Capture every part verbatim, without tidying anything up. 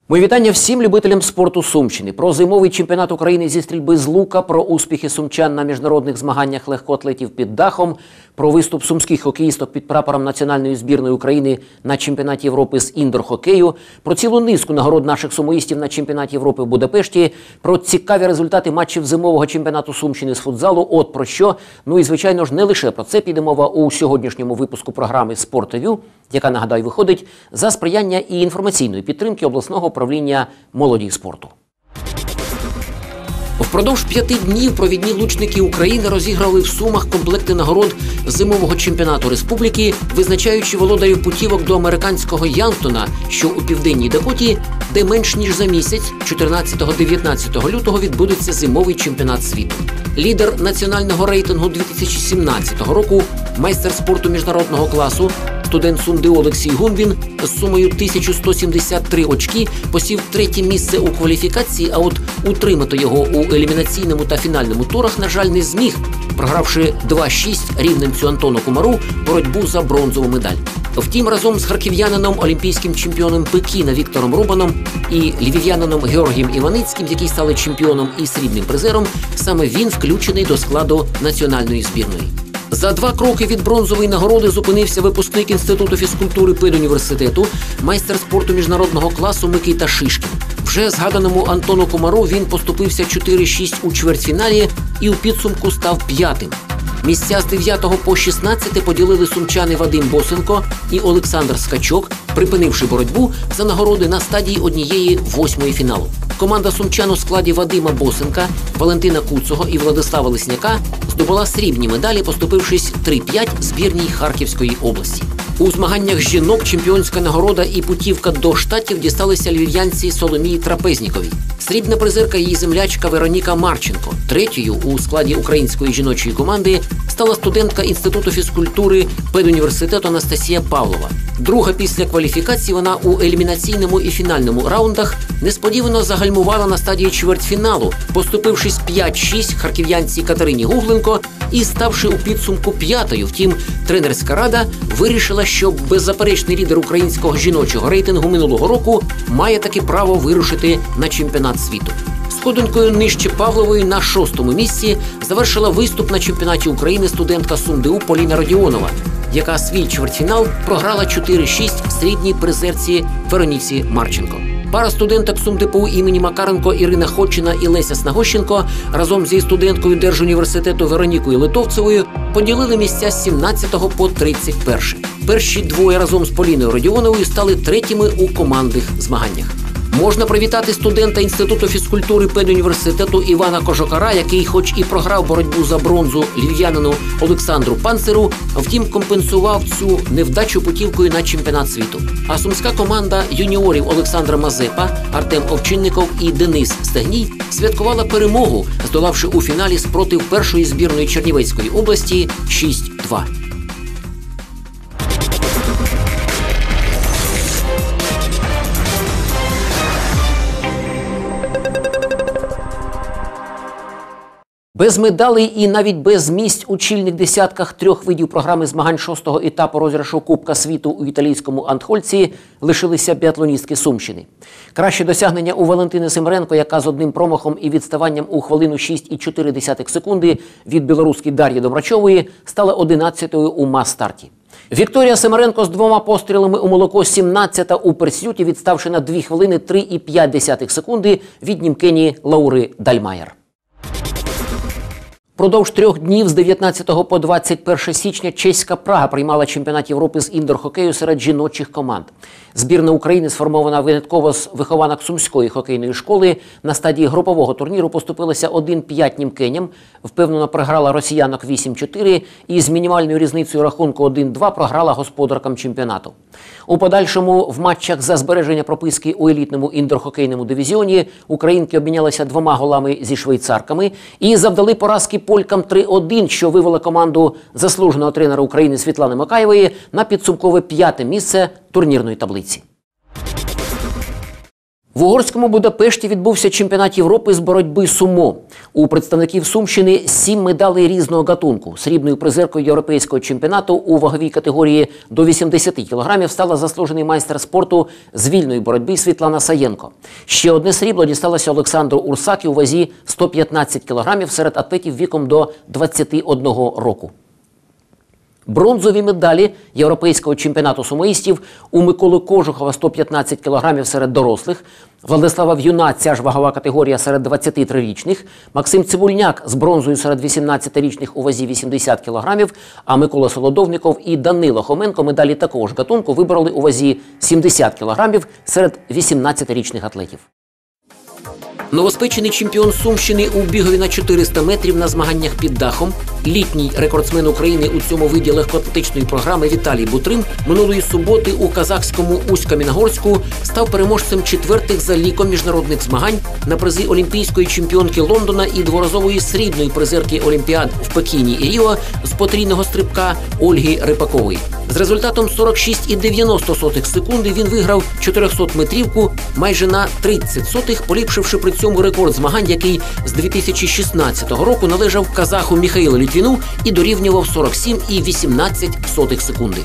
Мої вітання всім любителям спорту Сумщини. Про зимовий чемпіонат України зі стрільби з лука, про успіхи сумчан на міжнародних змаганнях легкоатлетів під дахом, про виступ сумських хокеїсток під прапором національної збірної України на чемпіонаті Європи з індор-хокею, про цілу низку нагород наших сумоїстів на чемпіонаті Європи в Будапешті, про цікаві результати матчів зимового чемпіонату Сумщини з футзалу. От про що. Ну і, звичайно ж, не лише про це піде мова у сьогоднішньому випуску програми «Спорт-ревю», яка, нагадаю, виходить за сприяння і інформаційної підтримки обласного управління молоді і спорту. Впродовж п'яти днів провідні лучники України розіграли в Сумах комплекти нагород зимового чемпіонату республіки, визначаючи володарів путівок до американського Янктона, що у південній Дакоті, де менш ніж за місяць, чотирнадцятого-дев'ятнадцятого лютого, відбудеться зимовий чемпіонат світу. Лідер національного рейтингу дві тисячі сімнадцятого року, майстер спорту міжнародного класу, студент СумДУ Олексій Гунбін з сумою тисяча сто сімдесят три очки посів третє місце у кваліфікації, а от утримати його у елімінаційному та фінальному турах, на жаль, не зміг, програвши два-шість рівненцю Антону Комару боротьбу за бронзову медаль. Втім, разом з харків'янином, олімпійським чемпіоном Пекіна Віктором Рубаном і львів'янином Георгієм Іваницьким, які стали чемпіоном і срібним призером, саме він включений до складу національної збірної. За два кроки від бронзової нагороди зупинився випускник Інституту фізкультури педуніверситету, майстер спорту міжнародного класу Микита Шишкін. Вже згаданому Антону Комару він поступився чотири-шість у чвертьфіналі і у підсумку став п'ятим. Місця з дев'ятого по шістнадцяте поділили сумчани Вадим Босенко і Олександр Скачок, припинивши боротьбу за нагороди на стадії однієї восьмої фіналу. Команда сумчан у складі Вадима Босенка, Валентина Куцого і Владислава Лесняка здобула срібні медалі, поступившись три-п'ять збірній Харківської області. У змаганнях жінок чемпіонська нагорода і путівка до Штатів дісталися львів'янці Соломії Трапезніковій. Срібна призерка її землячка Вероніка Марченко. Третьою у складі української жіночої команди стала студентка Інституту фізкультури педуніверситету Анастасія Павлова. Друга після кваліфікації, вона у елімінаційному і фінальному раундах несподівано загальмувала на стадії чвертьфіналу, поступившись п'ять-шість харків'янці Катерині Гугленко і ставши у підсумку п'ятою. Втім, тренерська рада вирішила, що беззаперечний лідер українського жіночого рейтингу минулого року має таки право вирушити на чемпіонат світу. Сходинкою нижче Павлової на шостому місці завершила виступ на чемпіонаті України студентка СумДУ Поліна Родіонова, яка свій чвертьфінал програла чотири-шість срібній призерці Вероніці Марченко. Пара студенток СумДПУ імені Макаренко Ірина Ходчина і Леся Снагощенко разом зі студенткою Держуніверситету Веронікою Литовцевою поділили місця з сімнадцятого по тридцять перше. Перші двоє разом з Поліною Родіоновою стали третіми у командних змаганнях. Можна привітати студента Інституту фізкультури педуніверситету Івана Кожокара, який хоч і програв боротьбу за бронзу львів'янину Олександру Панцеру, втім компенсував цю невдачу путівкою на чемпіонат світу. А сумська команда юніорів Олександра Мазепа, Артем Овчинников і Денис Стегній святкувала перемогу, здолавши у фіналі спротив першої збірної Чернівецької області шість-два. Без медалей і навіть без місць у чільних десятках трьох видів програми змагань шостого етапу розіграшу Кубка світу у італійському Антхольці лишилися біатлоністки Сумщини. Краще досягнення у Валентини Семеренко, яка з одним промахом і відставанням у хвилину шість і чотири десятих секунди від білоруської Дар'ї Домрачової стала одинадцятою у мас-старті. Вікторія Семеренко з двома пострілами у молоко сімнадцята у персюті, відставши на дві хвилини три і п'ять десятих секунди від німкені Лаури Дальмаєр. Продовж трьох днів з дев'ятнадцятого по двадцять перше січня чеська Прага приймала чемпіонат Європи з індор-хокею серед жіночих команд. Збірна України, сформована винятково з вихованок Сумської хокейної школи, на стадії групового турніру поступилася один-п'ять німкеням, впевнено програла росіянок вісім-чотири і з мінімальною різницею рахунку один-два програла господаркам чемпіонату. У подальшому в матчах за збереження прописки у елітному індор-хокейному дивізіоні українки обмінялися двома голами зі швейцарками і завдали поразки полькам три-один, що вивело команду заслуженого тренера України Світлани Макаєвої на підсумкове п'яте місце турнірної таблиці. В угорському Будапешті відбувся чемпіонат Європи з боротьби сумо. У представників Сумщини сім медалей різного гатунку. Срібною призеркою європейського чемпіонату у ваговій категорії до вісімдесят кілограмів стала заслужений майстер спорту з вільної боротьби Світлана Саєнко. Ще одне срібло дісталося Олександру Урсакі у вазі сто п'ятнадцять кілограмів серед атлетів віком до двадцяти одного року. Бронзові медалі європейського чемпіонату сумоїстів у Миколи Кожухова сто п'ятнадцять кілограмів серед дорослих, Владислава В'юна ця ж вагова категорія серед двадцятитрирічних, Максим Цибульняк з бронзою серед вісімнадцятирічних у вазі вісімдесят кілограмів, а Микола Солодовников і Данило Хоменко медалі такого ж гатунку вибороли у вазі сімдесят кілограмів серед вісімнадцятирічних атлетів. Новоспечений чемпіон Сумщини у бігові на чотириста метрів на змаганнях під дахом, літній рекордсмен України у цьому виді легкоатлетичної програми Віталій Бутрин минулої суботи у казахському Усть-Каміногорську став переможцем четвертих за ліком міжнародних змагань на призи олімпійської чемпіонки Лондона і дворазової срібної призерки Олімпіад в Пекіні і Ріо з потрійного стрибка Ольги Рипакової. З результатом сорок шість цілих дев'яносто сотих секунди він виграв чотирьохсотметрівку майже на тридцять сотих, поліпшивши при цьому рекорд змагань, який з дві тисячі шістнадцятого року належав казаху Міхаїлу Літвіну і дорівнював сорок сім цілих вісімнадцять сотих секунди.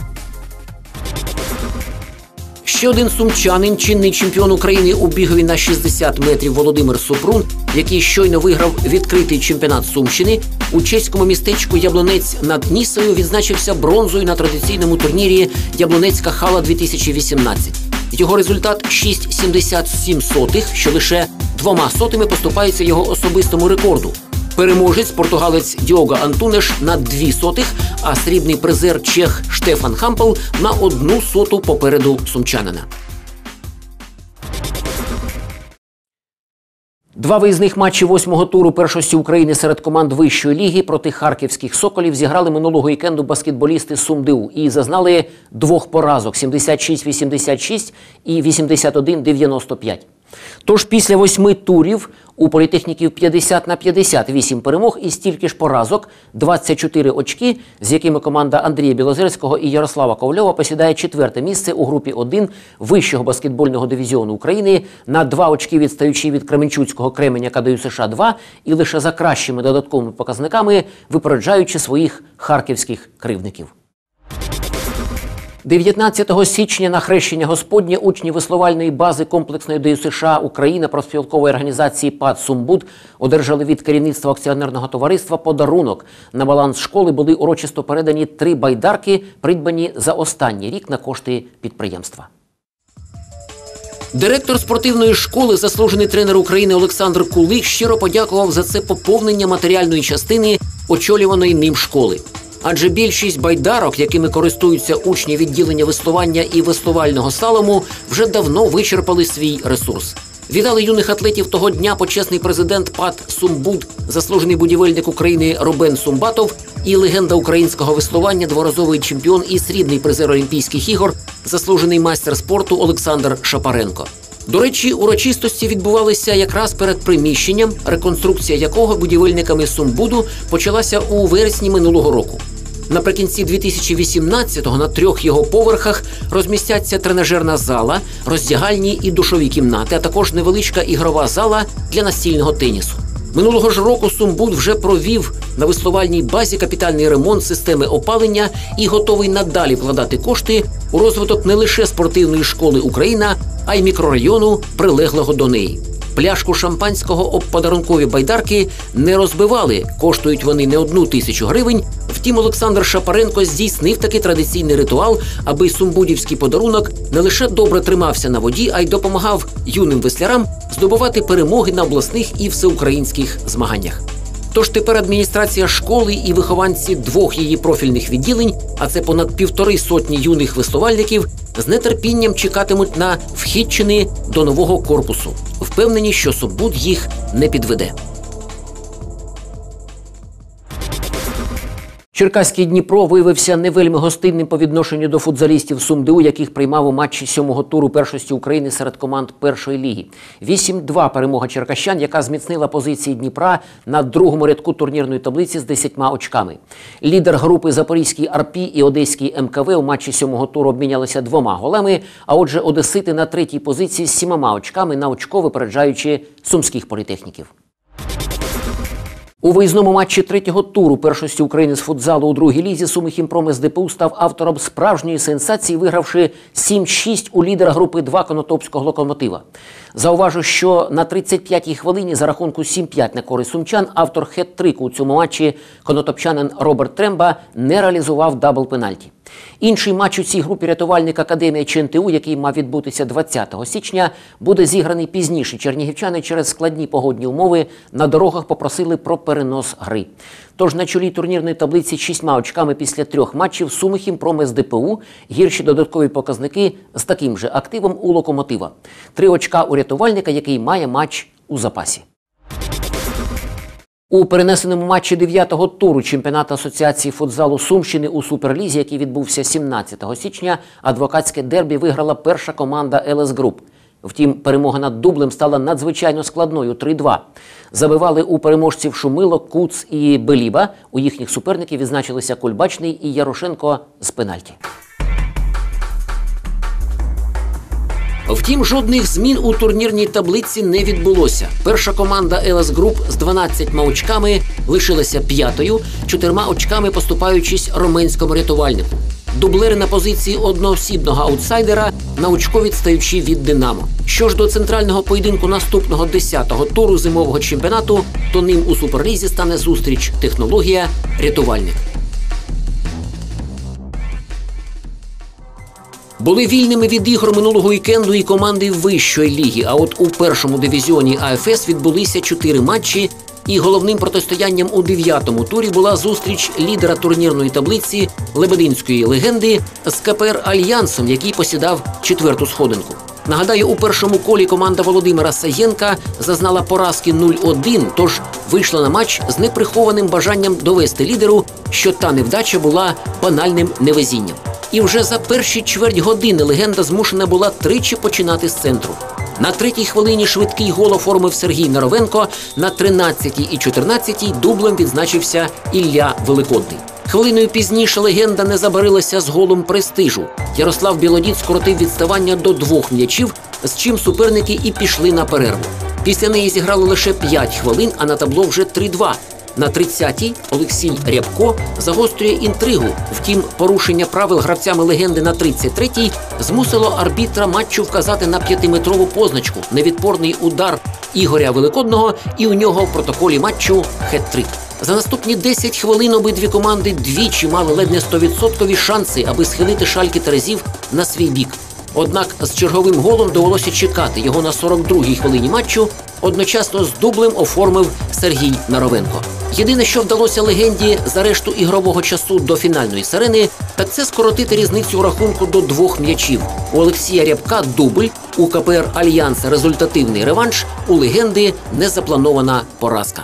Ще один сумчанин, чинний чемпіон України у бігові на шістдесят метрів Володимир Супрун, який щойно виграв відкритий чемпіонат Сумщини, у чеському містечку Яблунець над Нісою відзначився бронзою на традиційному турнірі «Яблунецька хала-дві тисячі вісімнадцять». Його результат шість цілих сімдесят сім сотих, що лише двома сотими поступається його особистому рекорду. Переможець португалець Діого Антунеш на дві сотих, а срібний призер чех Штефан Хампел на одну соту попереду сумчанина. Два виїзних матчі восьмого туру першості України серед команд вищої ліги проти харківських «Соколів» зіграли минулого вікенду баскетболісти СумДУ і зазнали двох поразок – сімдесят шість вісімдесят шість і вісімдесят один дев'яносто п'ять. Тож після восьми турів у політехніків п'ятдесят на п'ятдесят вісім перемог і стільки ж поразок – двадцять чотири очки, з якими команда Андрія Білозерського і Ярослава Ковальова посідає четверте місце у групі один вищого баскетбольного дивізіону України, на два очки відстаючи від кременчуцького Кременя КДЮ США два і лише за кращими додатковими показниками випереджаючи своїх харківських кривдників. дев'ятнадцятого січня на Хрещення Господнє учні веслувальної бази комплексної ДЮСШ США Україна профспілкової організації ПАД «Сумбуд» одержали від керівництва акціонерного товариства подарунок. На баланс школи були урочисто передані три байдарки, придбані за останній рік на кошти підприємства. Директор спортивної школи, заслужений тренер України Олександр Кулик щиро подякував за це поповнення матеріальної частини очолюваної ним школи. Адже більшість байдарок, якими користуються учні відділення веслування і веслувального слалому, вже давно вичерпали свій ресурс. Вітали юних атлетів того дня почесний президент ПАД «Сумбуд», заслужений будівельник України Робен Сумбатов і легенда українського веслування, дворазовий чемпіон і срібний призер Олімпійських ігор, заслужений майстер спорту Олександр Шапаренко. До речі, урочистості відбувалися якраз перед приміщенням, реконструкція якого будівельниками Сумбуду почалася у вересні минулого року. Наприкінці дві тисячі вісімнадцятого на трьох його поверхах розмістяться тренажерна зала, роздягальні і душові кімнати, а також невеличка ігрова зала для настільного тенісу. Минулого ж року Сумбуд вже провів на веслувальній базі капітальний ремонт системи опалення і готовий надалі вкладати кошти у розвиток не лише спортивної школи «Україна», а й мікрорайону, прилеглого до неї. Пляшку шампанського об подарункові байдарки не розбивали, коштують вони не одну тисячу гривень. Втім, Олександр Шапаренко здійснив такий традиційний ритуал, аби сумбудівський подарунок не лише добре тримався на воді, а й допомагав юним веслярам здобувати перемоги на обласних і всеукраїнських змаганнях. Тож тепер адміністрація школи і вихованці двох її профільних відділень, а це понад півтори сотні юних веслувальників, з нетерпінням чекатимуть на вхідчини до нового корпусу. Впевнені, що Сумбуд їх не підведе. Черкаський Дніпро виявився не вельми гостинним по відношенню до футзалістів СумДУ, яких приймав у матчі сьомого туру першості України серед команд першої ліги. вісім-два перемога черкащан, яка зміцнила позиції Дніпра на другому рядку турнірної таблиці з десятьма очками. Лідер групи Запорізький Арпі і Одеський ем ка ве у матчі сьомого туру обмінялися двома голами, а отже одесити на третій позиції з сімома очками на очко, випереджаючи сумських політехніків. У виїзному матчі третього туру першості України з футзалу у другій лізі Сумихімпром ес де пе у став автором справжньої сенсації, вигравши сім-шість у лідера групи два Конотопського Локомотива. Зауважу, що на тридцять п'ятій хвилині за рахунку сім-п'ять на користь сумчан автор хет-трику у цьому матчі конотопчанин Роберт Тремба не реалізував дабл-пенальті. Інший матч у цій групі рятувальник Академія Че ен те у, який мав відбутися двадцятого січня, буде зіграний пізніше. Чернігівчани через складні погодні умови на дорогах попросили про перенос гри. Тож на чолі турнірної таблиці шістьма очками після трьох матчів Сумихімпром ес де пе у, гірші додаткові показники з таким же активом у Локомотива. Три очка у рятувальника, який має матч у запасі. У перенесеному матчі дев'ятого туру чемпіонату Асоціації футзалу Сумщини у Суперлізі, який відбувся сімнадцятого січня, адвокатське дербі виграла перша команда ел ес Груп. Втім, перемога над Дублем стала надзвичайно складною – три-два. Забивали у переможців Шумило, Куц і Беліба. У їхніх суперників відзначилися Кульбачний і Ярошенко з пенальті. Втім, жодних змін у турнірній таблиці не відбулося. Перша команда ел ес Груп з дванадцятьма очками лишилася п'ятою, чотирма очками поступаючись Роменському рятувальнику. Дублери на позиції одноосібного аутсайдера на очко відстаючи від «Динамо». Що ж до центрального поєдинку наступного десятого туру зимового чемпіонату, то ним у Суперлізі стане зустріч «Технологія-рятувальник». Були вільними від ігор минулого вікенду і команди вищої ліги, а от у першому дивізіоні а еф ес відбулися чотири матчі, і головним протистоянням у дев'ятому турі була зустріч лідера турнірної таблиці Лебединської легенди з ка пе ер «Альянсом», який посідав четверту сходинку. Нагадаю, у першому колі команда Володимира Саєнка зазнала поразки нуль-один, тож вийшла на матч з неприхованим бажанням довести лідеру, що та невдача була банальним невезінням. І вже за перші чверть години легенда змушена була тричі починати з центру. На третій хвилині швидкий гол оформив Сергій Наровенко, на тринадцятій і чотирнадцятій дублем відзначився Ілля Великодний. Хвилиною пізніше легенда не забарилася з голом престижу. Ярослав Білодід скоротив відставання до двох м'ячів, з чим суперники і пішли на перерву. Після неї зіграли лише п'ять хвилин, а на табло вже три-два. На тридцятій Олексій Рябко загострює інтригу. Втім, порушення правил гравцями легенди на тридцять третій змусило арбітра матчу вказати на п'ятиметрову позначку. Невідпорний удар Ігоря Великодного, і у нього в протоколі матчу хет-трик. За наступні десять хвилин обидві команди двічі мали ледь не стовідсоткові шанси, аби схилити шальки терезів на свій бік. Однак з черговим голом довелося чекати. Його на сорок другій хвилині матчу одночасно з дублем оформив Сергій Наровенко. Єдине, що вдалося легенді за решту ігрового часу до фінальної сирени, так це скоротити різницю у рахунку до двох м'ячів. У Олексія Рябка дубль, у ка пе ер «Альянс» результативний реванш, у легенди незапланована поразка.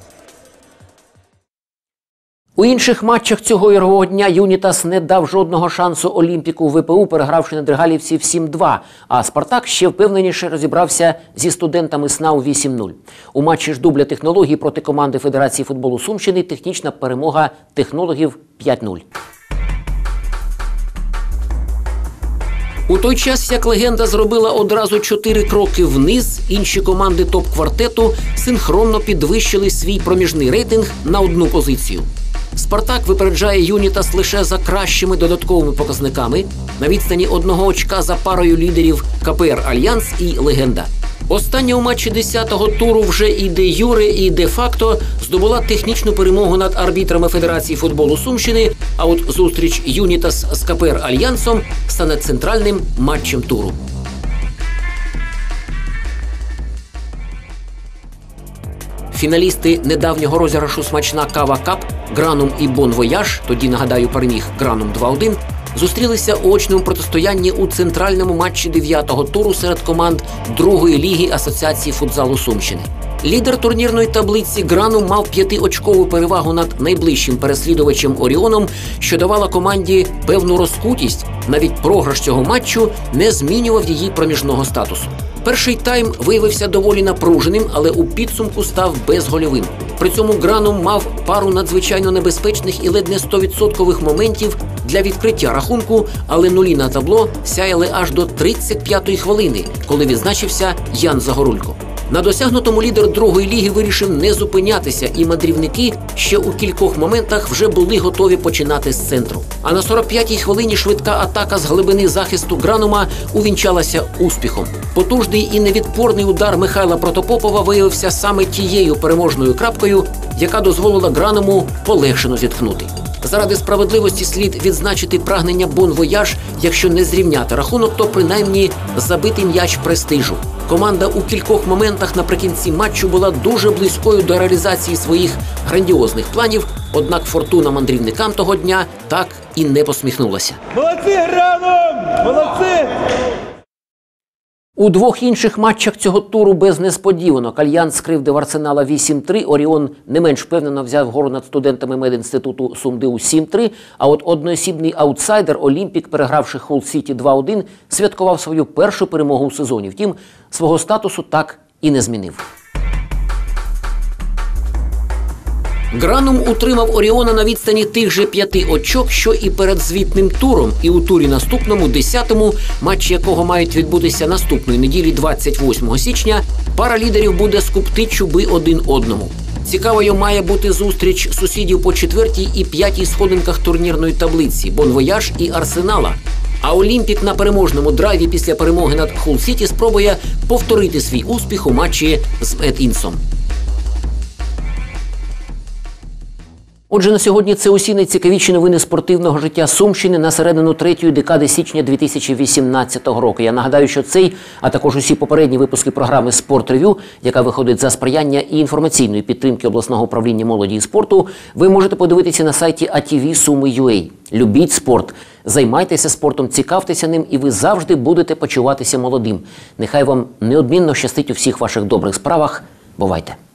У інших матчах цього ігрового дня «Юнітас» не дав жодного шансу Олімпіку ве пе у, перегравши недригалівців сім-два, а «Спартак» ще впевненіше розібрався зі студентами СНАУ вісім-нуль. У матчі ж дубля технологій проти команди Федерації футболу Сумщини технічна перемога технологів п'ять-нуль. У той час, як легенда зробила одразу чотири кроки вниз, інші команди топ-квартету синхронно підвищили свій проміжний рейтинг на одну позицію. «Спартак» випереджає «Юнітас» лише за кращими додатковими показниками на відстані одного очка за парою лідерів ка пе ер «Альянс» і «Легенда». Остання у матчі десятого туру вже і де юре, і де-факто здобула технічну перемогу над арбітрами Федерації футболу Сумщини, а от зустріч «Юнітас» з ка пе ер «Альянсом» стане центральним матчем туру. Фіналісти недавнього розіграшу «Смачна кава Кап» Гранум і Бон Вояж, тоді, нагадаю, переміг Гранум два-один, зустрілися у очному протистоянні у центральному матчі дев'ятого туру серед команд другої ліги Асоціації футзалу Сумщини. Лідер турнірної таблиці Гранум мав п'ятиочкову перевагу над найближчим переслідувачем Оріоном, що давала команді певну розкутість. Навіть програш цього матчу не змінював її проміжного статусу. Перший тайм виявився доволі напруженим, але у підсумку став безгольовим. При цьому Гранум мав пару надзвичайно небезпечних і ледь не стовідсоткових моментів для відкриття рахунку, але нулі на табло сяяли аж до тридцять п'ятої хвилини, коли відзначився Ян Загорулько. На досягнутому лідер другої ліги вирішив не зупинятися, і мандрівники ще у кількох моментах вже були готові починати з центру. А на сорок п'ятій хвилині швидка атака з глибини захисту Гранума увінчалася успіхом. Потужний і невідпорний удар Михайла Протопопова виявився саме тією переможною крапкою, яка дозволила Грануму полегшено зітхнути. Заради справедливості слід відзначити прагнення Бон Вояж, якщо не зрівняти рахунок, то принаймні забити м'яч престижу. Команда у кількох моментах наприкінці матчу була дуже близькою до реалізації своїх грандіозних планів, однак фортуна мандрівникам того дня так і не посміхнулася. Молодці, Гранум! Молодці! У двох інших матчах цього туру без несподіванок Альянс скривдив Арсенала вісім три, Оріон не менш впевнено взяв гору над студентами медінституту СумДУ сім три, а от одноосібний аутсайдер Олімпік, перегравши Холл Сіті два один, святкував свою першу перемогу у сезоні. Втім, свого статусу так і не змінив. Гранум утримав Оріона на відстані тих же п'яти очок, що і перед звітним туром, і у турі наступному, десятому, матчі якого мають відбутися наступної неділі, двадцять восьмого січня, пара лідерів буде скупти чуби один одному. Цікавою має бути зустріч сусідів по четвертій і п'ятій сходинках турнірної таблиці – Бон Вояж і Арсенала. А Олімпік на переможному драйві після перемоги над Холл Сіті спробує повторити свій успіх у матчі з Медінсом. Отже, на сьогодні це усі найцікавіші новини спортивного життя Сумщини на середину третьої декади січня дві тисячі вісімнадцятого року. Я нагадаю, що цей, а також усі попередні випуски програми «Спорт-рев'ю», яка виходить за сприяння і інформаційної підтримки обласного управління молоді і спорту, ви можете подивитися на сайті а ті ві суми крапка ю а. Любіть спорт, займайтеся спортом, цікавтеся ним, і ви завжди будете почуватися молодим. Нехай вам неодмінно щастить у всіх ваших добрих справах. Бувайте!